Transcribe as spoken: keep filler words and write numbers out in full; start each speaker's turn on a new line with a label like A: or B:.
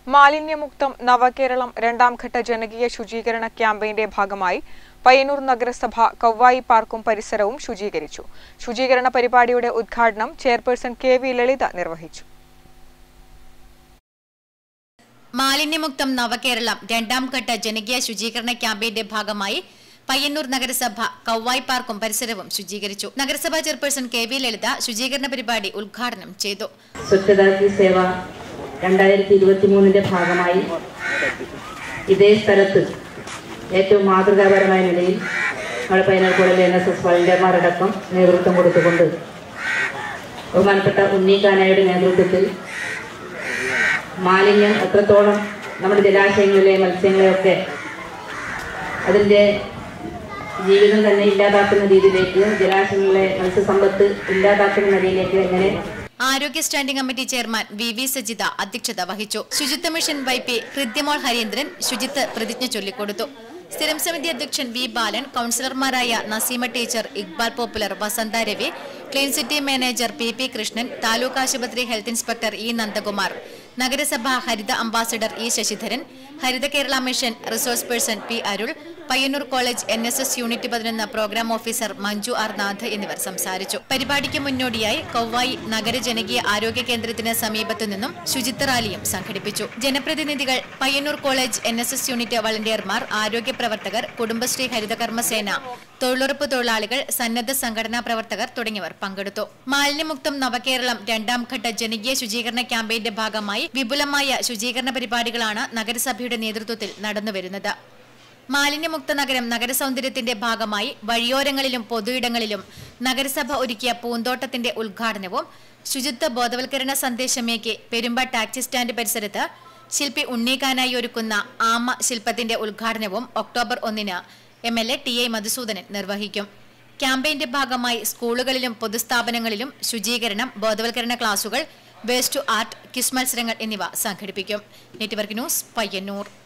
A: മാലിന്യമുക്തം നവകേരളം രണ്ടാം ഘട്ട ജനകീയ ശുചീകരണ ക്യാമ്പയിന്റെ ഭാഗമായി പയ്യന്നൂർ നഗരസഭ കവ്വായി പാർക്കും പരിസരവും ശുചീകരിച്ചു. ശുചീകരണ പരിപാടിയുടെ ഉദ്ഘാടനം ചെയർപേഴ്സൺ കെ വി ലളിത നിർവഹിച്ചു.
B: മാലിന്യമുക്തം നവകേരളം രണ്ടാം ഘട്ട ജനകീയ ശുചീകരണ ക്യാമ്പയിന്റെ ഭാഗമായി പയ്യന്നൂർ നഗരസഭ കവ്വായി പാർക്കും പരിസരവും ശുചീകരിച്ചു. നഗരസഭാ ചെയർപേഴ്സൺ കെ വി ലളിത ശുചീകരണ പരിപാടി ഉദ്ഘാടനം ചെയ്തു.
C: രണ്ടായിരത്തി ഇരുപത്തി മൂന്നിന്റെ ഭാഗമായി ഇതേ സ്ഥലത്ത് ഏറ്റവും മാതൃകാപരമായ നിലയിൽ നമ്മുടെ പയ്യന്നൂർ കോളേജിലെ എൻ എസ് എസ് വളണ്ടിയർമാരടക്കം നേതൃത്വം കൊടുത്തുകൊണ്ട് ബഹുമാനപ്പെട്ട ഉണ്ണിക്കാനായുടെ നേതൃത്വത്തിൽ മാലിന്യം എത്രത്തോളം നമ്മുടെ ജലാശയങ്ങളിലെ മത്സ്യങ്ങളെയൊക്കെ അതിൻ്റെ ജീവിതം തന്നെ ഇല്ലാതാക്കുന്ന രീതിയിലേക്ക്, ജലാശയങ്ങളിലെ മത്സ്യസമ്പത്ത് ഇല്ലാതാക്കുന്ന നിലയിലേക്ക് എങ്ങനെ
B: ആരോഗ്യ standing committee chairman V V Sajitha അധ്യക്ഷത വഹിച്ചു. ശുചിത്വ മിഷൻ വൈപി ഹൃദ്യമോൾ ഹരീന്ദ്രൻ ശുചിത്വ പ്രതിജ്ഞ ചൊല്ലിക്കൊടുത്തു. സ്ഥിരം സമിതി അധ്യക്ഷൻ വി ബാലൻ, കൌൺസിലർമാരായ Naseema teacher, Iqbal popular, Vasantha Ravi, clean city manager P P Krishnan, taluk ആശുപത്രി ഹെൽത്ത് ഇൻസ്പെക്ടർ ഇ നന്ദകുമാർ, നഗരസഭ Haritha ambassador E Sasidharan, Haritha Kerala mission resource person P Arul, Payyanur college N S S unit പതിനൊന്ന് programme officer Manju R Nath എന്നിവർ സംസാരിച്ചു. പരിപാടിക്ക് മുന്നോടിയായി കവ്വായി നഗര ജനകീയ ആരോഗ്യ കേന്ദ്രത്തിന് സമീപത്തു നിന്നും ശുചിത്വ റാലിയും സംഘടിപ്പിച്ചു. ജനപ്രതിനിധികൾ, Payyanur college N S S unit വളണ്ടിയർമാർ, ആരോഗ്യ പ്രവർത്തകർ, കുടുംബശ്രീ ഹരിതകർമ്മസേന, തൊഴിലുറപ്പ് തൊഴിലാളികൾ, സന്നദ്ധ സംഘടനാ പ്രവർത്തകർ തുടങ്ങിയവർ പങ്കെടുത്തു. മാലിന്യമുക്തം നവകേരളം രണ്ടാം ഘട്ട ജനകീയ ശുചീകരണ ക്യാമ്പയിന്റെ ഭാഗമായി വിപുലമായ ശുചീകരണ പരിപാടികളാണ് നഗരസഭയുടെ നേതൃത്വത്തിൽ നടന്നുവരുന്നത്. മാലിന്യമുക്ത നഗരം നഗരസൗന്ദര്യത്തിന്റെ ഭാഗമായി വഴിയോരങ്ങളിലും പൊതുയിടങ്ങളിലും നഗരസഭ ഒരുക്കിയ പൂന്തോട്ടത്തിന്റെ ഉദ്ഘാടനവും ശുചിത്വ ബോധവൽക്കരണ സന്ദേശമേകി പെരുമ്പ ടാക്സി സ്റ്റാൻഡ് പരിസരത്ത് ശില്പി ഉണ്ണിക്കാനായി ഒരുക്കുന്ന ആമ ശില്പത്തിന്റെ ഉദ്ഘാടനവും ഒക്ടോബർ ഒന്നിന് M L A T A Madhusoodanan നിർവഹിക്കും. ക്യാമ്പയിന്റെ ഭാഗമായി സ്കൂളുകളിലും പൊതുസ്ഥാപനങ്ങളിലും ശുചീകരണം, ബോധവൽക്കരണ ക്ലാസുകൾ, വേസ്റ്റ് ടു ആർട്ട്, ക്വിസ് മത്സരങ്ങൾ എന്നിവ സംഘടിപ്പിക്കും. Network news, Payyanur.